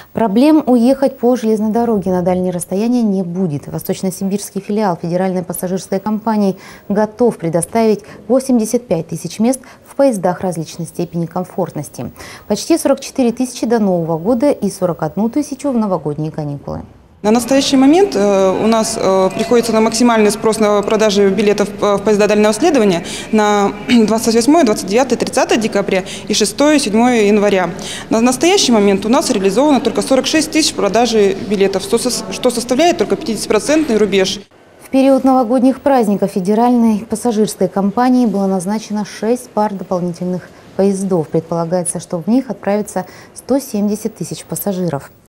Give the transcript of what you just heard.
Проблем уехать по железной дороге на дальние расстояния не будет. Восточно-сибирский филиал Федеральной пассажирской компании готов предоставить 85 тысяч мест в поездах различной степени комфортности. Почти 44 тысячи до Нового года и 41 тысячу в новогодние каникулы. На настоящий момент у нас приходится на максимальный спрос на продажи билетов в поезда дальнего следования на 28, 29, 30 декабря и 6, 7 января. На настоящий момент у нас реализовано только 46 тысяч продажи билетов, что составляет только 50% рубеж. В период новогодних праздников Федеральной пассажирской компании было назначено 6 пар дополнительных поездов. Предполагается, что в них отправится 170 тысяч пассажиров.